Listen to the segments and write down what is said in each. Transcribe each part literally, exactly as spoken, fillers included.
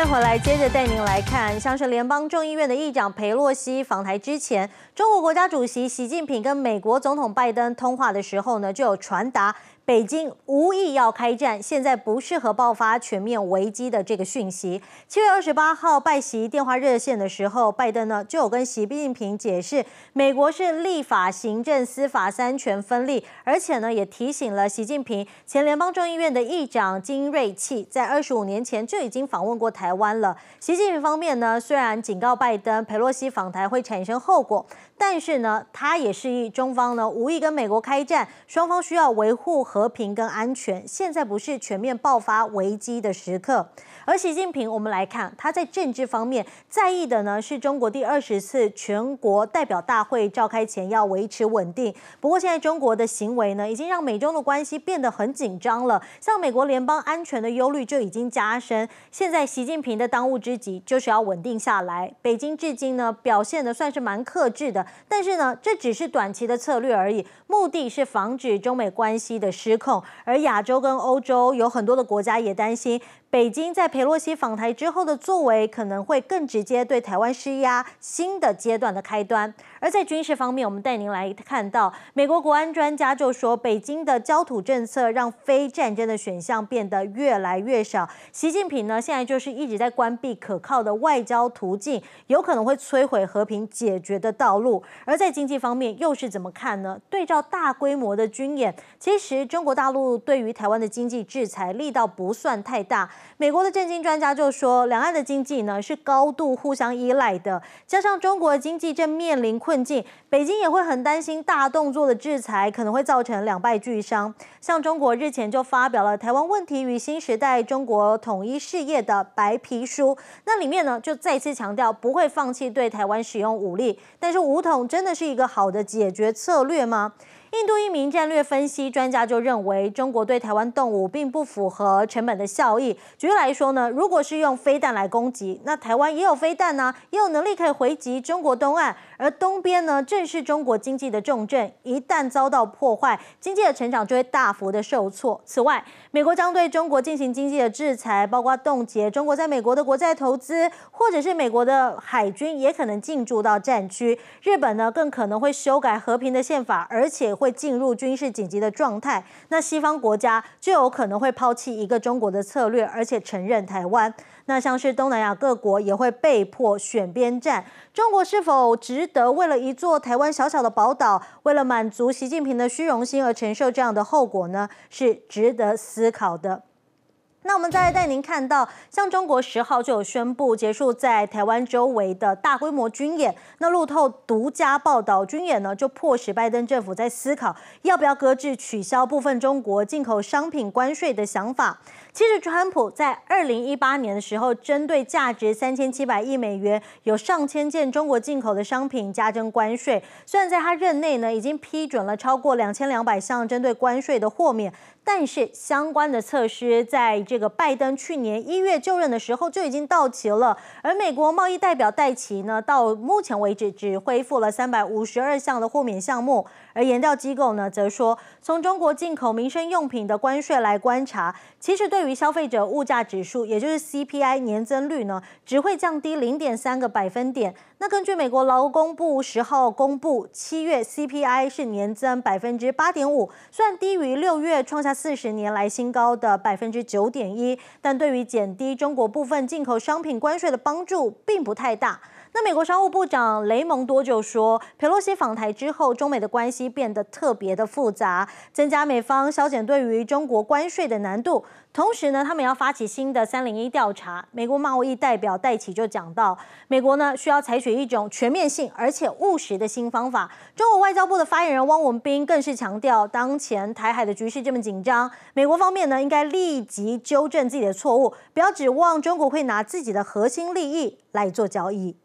迎回来，接着带您来看，像是联邦众议院的议长裴洛西访台之前，中国国家主席习近平跟美国总统拜登通话的时候呢，就有传达北京无意要开战，现在不适合爆发全面危机的这个讯息。七月二十八号拜习电话热线的时候，拜登呢就有跟习近平解释，美国是立法、行政、司法三权分立，而且呢也提醒了习近平，前联邦众议院的议长金瑞气在二十五年前就已经访问过台湾了。习近平方面呢，虽然警告拜登裴洛西访台会产生后果，但是呢，他也示意中方呢无意跟美国开战，双方需要维护和平跟安全，现在不是全面爆发危机的时刻。而习近平，我们来看他在政治方面在意的呢，是中国第二十次全国代表大会召开前要维持稳定。不过现在中国的行为呢，已经让美中的关系变得很紧张了，像美国联邦安全的忧虑就已经加深。现在习近平的当务之急就是要稳定下来。北京至今呢表现的算是蛮克制的，但是呢，这只是短期的策略而已，目的是防止中美关系的失控。而亚洲跟欧洲有很多的国家也担心，北京在裴洛西访台之后的作为可能会更直接对台湾施压，新的阶段的开端。而在军事方面，我们带您来看到，美国国安专家就说，北京的焦土政策让非战争的选项变得越来越少。习近平呢，现在就是一直在关闭可靠的外交途径，有可能会摧毁和平解决的道路。而在经济方面又是怎么看呢？对照大规模的军演，其实中国大陆对于台湾的经济制裁力道不算太大。美国的政经专家就说，两岸的经济呢是高度互相依赖的，加上中国的经济正面临困境，北京也会很担心大动作的制裁可能会造成两败俱伤。像中国日前就发表了《台湾问题与新时代中国统一事业》的白皮书，那里面呢就再次强调不会放弃对台湾使用武力，但是武统真的是一个好的解决策略吗？印度一名战略分析专家就认为，中国对台湾动武并不符合成本的效益。举例来说呢，如果是用飞弹来攻击，那台湾也有飞弹啊，也有能力可以回击中国东岸，而东边呢正是中国经济的重镇，一旦遭到破坏，经济的成长就会大幅的受挫。此外，美国将对中国进行经济的制裁，包括冻结中国在美国的国债投资，或者是美国的海军也可能进驻到战区。日本呢更可能会修改和平的宪法，而且会进入军事紧急的状态。那西方国家就有可能会抛弃一个中国的策略，而且承认台湾。那像是东南亚各国也会被迫选边站。中国是否值得为了一座台湾小小的宝岛，为了满足习近平的虚荣心而承受这样的后果呢？是值得思考的。那我们再来带您看到，像中国十号就有宣布结束在台湾周围的大规模军演。那路透独家报道，军演呢就迫使拜登政府在思考要不要搁置取消部分中国进口商品关税的想法。其实，川普在二零一八年的时候，针对价值三千七百亿美元、有上千件中国进口的商品加征关税。虽然在他任内呢，已经批准了超过两千两百项针对关税的豁免，但是相关的措施在这个拜登去年一月就任的时候就已经到期了。而美国贸易代表戴奇呢，到目前为止只恢复了三百五十二项的豁免项目。而研调机构呢，则说，从中国进口民生用品的关税来观察，其实对于消费者物价指数，也就是 C P I 年增率呢，只会降低 零点三个百分点。那根据美国劳工部十号公布，七月 C P I 是年增 百分之八点五， 虽然低于六月创下四十年来新高的 百分之九点一， 但对于减低中国部分进口商品关税的帮助并不太大。那美国商务部长雷蒙多就说，裴洛西访台之后，中美的关系变得特别的复杂，增加美方削减对于中国关税的难度。同时呢，他们要发起新的三零一调查。美国贸易代表戴奇就讲到，美国呢需要采取一种全面性而且务实的新方法。中国外交部的发言人汪文斌更是强调，当前台海的局势这么紧张，美国方面呢应该立即纠正自己的错误，不要指望中国会拿自己的核心利益来做交易。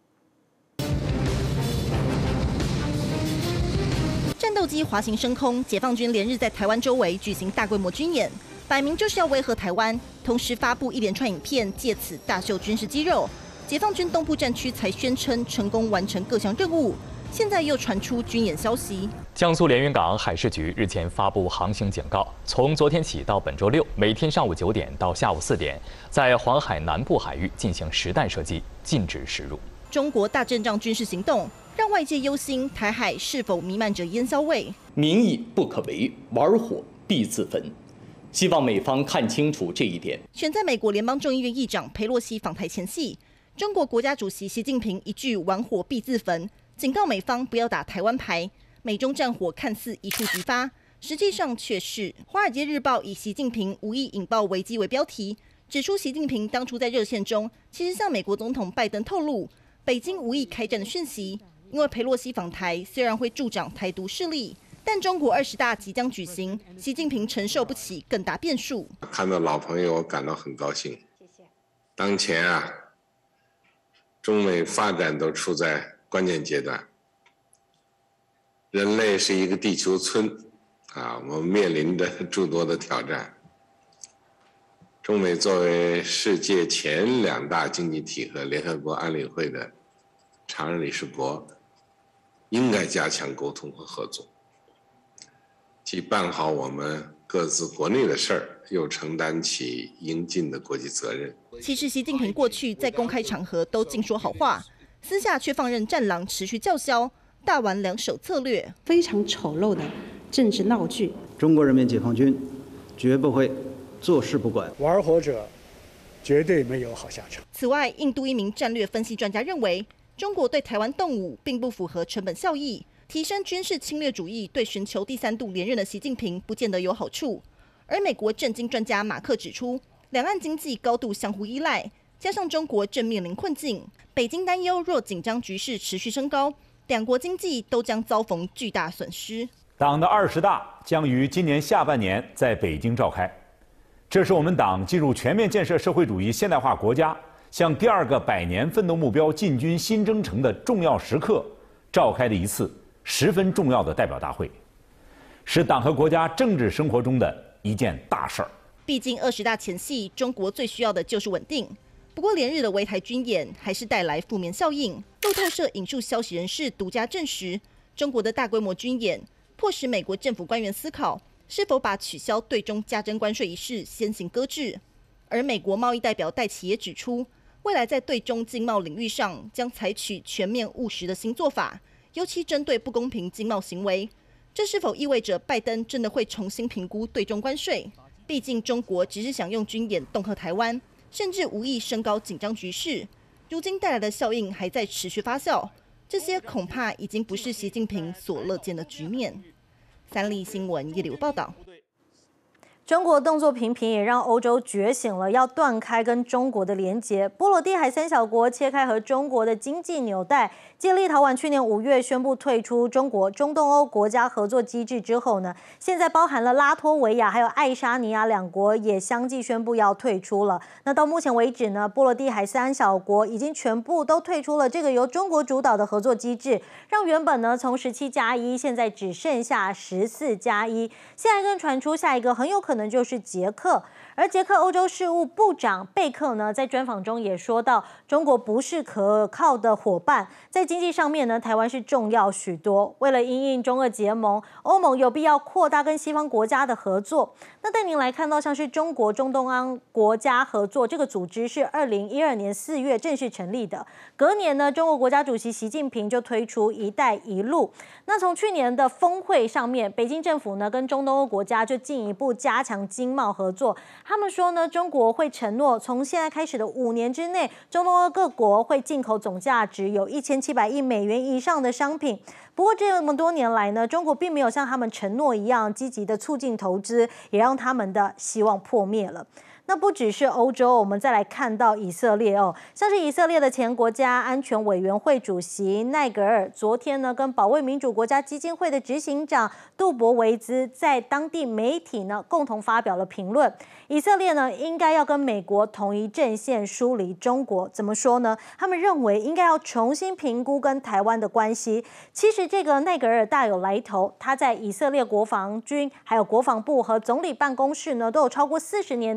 战斗机滑行升空，解放军连日在台湾周围举行大规模军演，摆明就是要威吓台湾，同时发布一连串影片，借此大秀军事肌肉。解放军东部战区才宣称成功完成各项任务， 现在又传出军演消息。 江苏连云港海事局日前发布航行警告，从昨天起到本周六，每天上午九点到下午四点，在黄海南部海域进行实弹射击，禁止驶入。 中国大阵仗军事行动让外界忧心台海是否弥漫着烟硝味。 民意不可违，玩火必自焚。希望美方看清楚这一点。 选在美国联邦众议院议长佩洛西访台前夕，中国国家主席习近平一句“玩火必自焚”，警告美方不要打台湾牌。美中战火看似一触即发，实际上却是《华尔街日报》以习近平无意引爆危机为标题，指出习近平当初在热线中其实向美国总统拜登透露，北京无意开战的讯息。因为佩洛西访台虽然会助长台独势力，但中国二十大即将举行，习近平承受不起更大变数。 看到老朋友，我感到很高兴。谢谢。当前啊，中美发展都处在关键阶段。人类是一个地球村，啊，我们面临着诸多的挑战。中美作为世界前两大经济体和联合国安理会的常任理事国，应该加强沟通和合作。既办好我们各自国内的事儿，又承担起应尽的国际责任。 其实，习近平过去在公开场合都尽说好话，私下却放任战狼持续叫嚣，大玩两手策略， 非常丑陋的政治闹剧。 中国人民解放军绝不会坐视不管， 玩火者绝对没有好下场。 此外，印度一名战略分析专家认为，中国对台湾动武并不符合成本效益。提升军事侵略主义对寻求第三度连任的习近平不见得有好处，而美国政经专家马克指出，两岸经济高度相互依赖，加上中国正面临困境，北京担忧若紧张局势持续升高，两国经济都将遭逢巨大损失。 党的二十大将于今年下半年在北京召开，这是我们党进入全面建设社会主义现代化国家，向第二个百年奋斗目标进军新征程的重要时刻召开的一次十分重要的代表大会，是党和国家政治生活中的一件大事儿。 毕竟二十大前夕，中国最需要的就是稳定。不过连日的围台军演还是带来负面效应。路透社引述消息人士独家证实，中国的大规模军演迫使美国政府官员思考是否把取消对中加征关税一事先行搁置。而美国贸易代表戴奇也指出，未来在对中经贸领域上将采取全面务实的新做法。尤其针对不公平经贸行为，这是否意味着拜登真的会重新评估对中关税？毕竟中国只是想用军演恫吓台湾，甚至无意升高紧张局势，如今带来的效应还在持续发酵，这些恐怕已经不是习近平所乐见的局面。三立新闻叶柳报道。 中国动作频频，也让欧洲觉醒了，要断开跟中国的连结。波罗的海三小国切开和中国的经济纽带。继立陶宛去年五月宣布退出中国中东欧国家合作机制之后呢，现在包含了拉脱维亚还有爱沙尼亚两国也相继宣布要退出了。那到目前为止呢，波罗的海三小国已经全部都退出了这个由中国主导的合作机制，让原本呢从十七加一现在只剩下十四加一。现在更传出下一个很有可能就是捷克。而捷克欧洲事务部长贝克呢，在专访中也说到，中国不是可靠的伙伴，在经济上面呢，台湾是重要许多。为了因应中俄结盟，欧盟有必要扩大跟西方国家的合作。那带您来看到，像是中国中东欧国家合作这个组织是二零一二年四月正式成立的，隔年呢，中国国家主席习近平就推出“一带一路”。那从去年的峰会上面，北京政府呢跟中东欧国家就进一步加强经贸合作。他们说呢，中国会承诺从现在开始的五年之内，中东欧各国会进口总价值有一千七百亿美元以上的商品。不过这么多年来呢，中国并没有像他们承诺一样积极的促进投资，也让他们的希望破灭了。那不只是欧洲，我们再来看到以色列哦，像是以色列的前国家安全委员会主席奈格尔，昨天呢跟保卫民主国家基金会的执行长杜博维兹在当地媒体呢共同发表了评论。以色列呢应该要跟美国同一阵线疏离中国，怎么说呢？他们认为应该要重新评估跟台湾的关系。其实这个奈格尔大有来头，他在以色列国防军、还有国防部和总理办公室呢都有超过四十年的经历。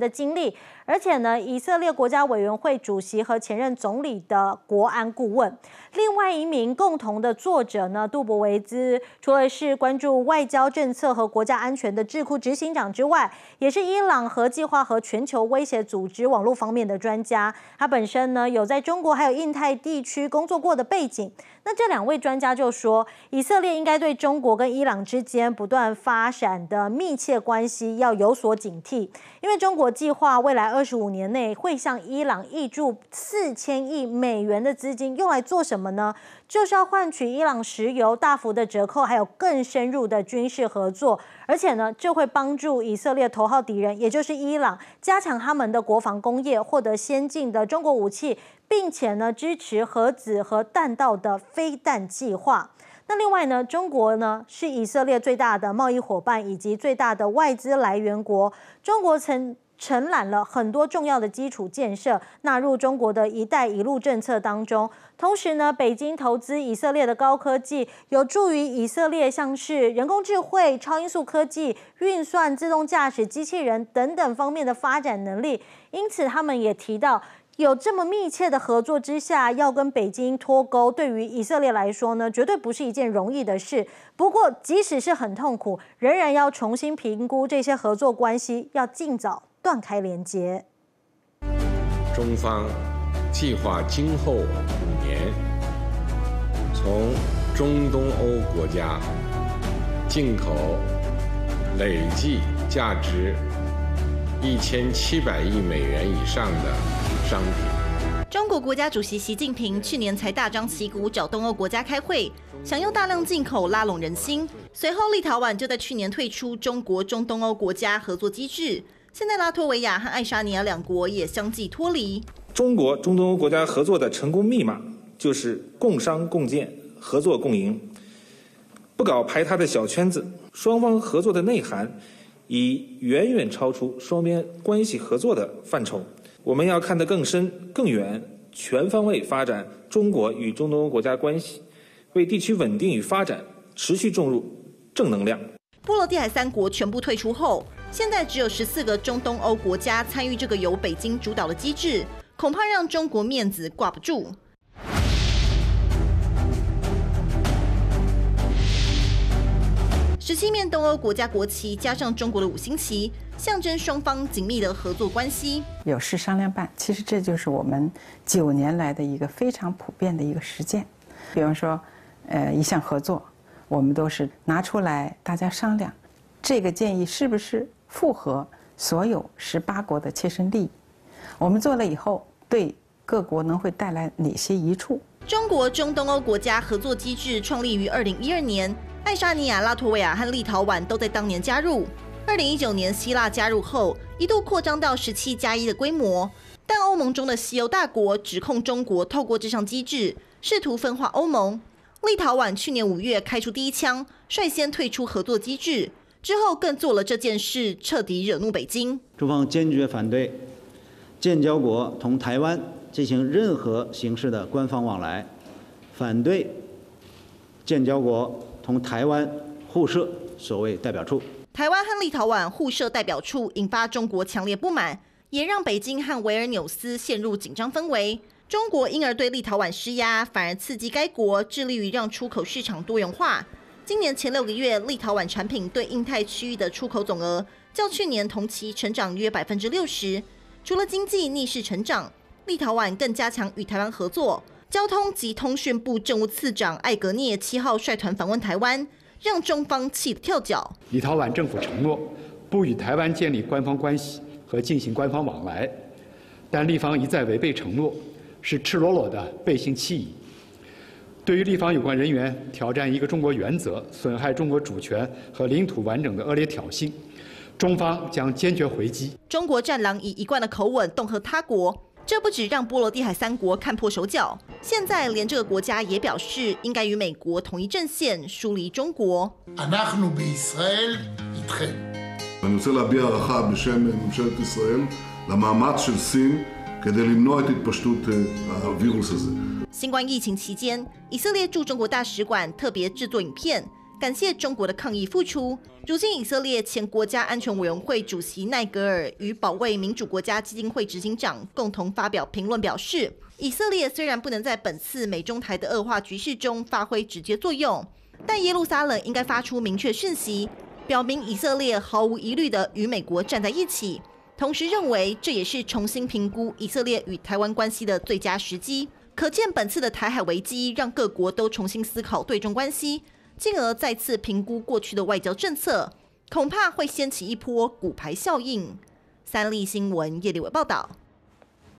力。而且呢，以色列国家委员会主席和前任总理的国安顾问，另外一名共同的作者呢，杜博维兹，除了是关注外交政策和国家安全的智库执行长之外，也是伊朗核计划和全球威胁组织网络方面的专家。他本身呢，有在中国还有印太地区工作过的背景。那这两位专家就说，以色列应该对中国跟伊朗之间不断发展的密切关系要有所警惕，因为中国计划未来二十五年内会向伊朗挹注四千亿美元的资金，用来做什么呢？就是要换取伊朗石油大幅的折扣，还有更深入的军事合作。而且呢，这会帮助以色列头号敌人，也就是伊朗，加强他们的国防工业，获得先进的中国武器，并且呢，支持核子和弹道的飞弹计划。那另外呢，中国呢是以色列最大的贸易伙伴以及最大的外资来源国。中国曾承揽了很多重要的基础建设，纳入中国的一带一路政策当中。同时呢，北京投资以色列的高科技，有助于以色列像是人工智慧、超音速科技、运算、自动驾驶、机器人等等方面的发展能力。因此，他们也提到，有这么密切的合作之下，要跟北京脱钩，对于以色列来说呢，绝对不是一件容易的事。不过，即使是很痛苦，仍然要重新评估这些合作关系，要尽早断开连接。 中方计划今后五年，从中东欧国家进口累计价值一千七百亿美元以上的商品。 中国国家主席习近平去年才大张旗鼓找东欧国家开会，想用大量进口拉拢人心。随后，立陶宛就在去年退出中国中东欧国家合作机制。现在拉脱维亚和爱沙尼亚两国也相继脱离。 中国中东欧国家合作的成功密码就是共商共建、合作共赢，不搞排他的小圈子。双方合作的内涵已远远超出双边关系合作的范畴。我们要看得更深更远，全方位发展中国与中东欧国家关系，为地区稳定与发展持续注入正能量。 波罗的海三国全部退出后，现在只有十四个中东欧国家参与这个由北京主导的机制，恐怕让中国面子挂不住。十七面东欧国家国旗加上中国的五星旗，象征双方紧密的合作关系。 有事商量办，其实这就是我们九年来的一个非常普遍的一个实践。比方说，呃，一项合作，我们都是拿出来大家商量，这个建议是不是符合所有十八国的切身利益？我们做了以后，对各国能会带来哪些益处？ 中国中东欧国家合作机制创立于二零一二年。爱沙尼亚、拉脱维亚和立陶宛都在当年加入。二零一九年，希腊加入后，一度扩张到十七加一的规模。但欧盟中的西欧大国指控中国透过这项机制，试图分化欧盟。立陶宛去年五月开出第一枪，率先退出合作机制，之后更做了这件事，彻底惹怒北京。 中方坚决反对建交国同台湾进行任何形式的官方往来，反对建交国同台湾互设所谓代表处。 台湾和立陶宛互设代表处，引发中国强烈不满，也让北京和维尔纽斯陷入紧张氛围。中国因而对立陶宛施压，反而刺激该国致力于让出口市场多元化。今年前六个月，立陶宛产品对印太区域的出口总额较去年同期成长约百分之六十。除了经济逆势成长，立陶宛更加强与台湾合作。交通及通讯部政务次长艾格涅七号率团访问台湾，让中方气得跳脚。 立陶宛政府承诺不与台湾建立官方关系和进行官方往来，但立方一再违背承诺，是赤裸裸的背信弃义。对于立方有关人员挑战一个中国原则、损害中国主权和领土完整的恶劣挑衅，中方将坚决回击。 中国战狼以一贯的口吻恫吓他国。这不止让波罗的海三国看破手脚，现在连这个国家也表示应该与美国同一阵线，疏离中国。 אנחנו בישראל איתכם. אני רוצה להביע הערכה בשם ממשלת ישראל למאמץ של סין כדי למנוע את התפשטות הווירוס הזה. 新冠疫情期间，以色列驻中国大使馆特别制作影片， 感谢中国的抗议付出。如今，以色列前国家安全委员会主席奈格尔与保卫民主国家基金会执行长共同发表评论，表示，以色列虽然不能在本次美中台的恶化局势中发挥直接作用，但耶路撒冷应该发出明确讯息，表明以色列毫无疑虑地与美国站在一起。同时认为这也是重新评估以色列与台湾关系的最佳时机。可见本次的台海危机让各国都重新思考对中关系，进而再次评估过去的外交政策，恐怕会掀起一波骨牌效应。三立新闻叶立伟报道。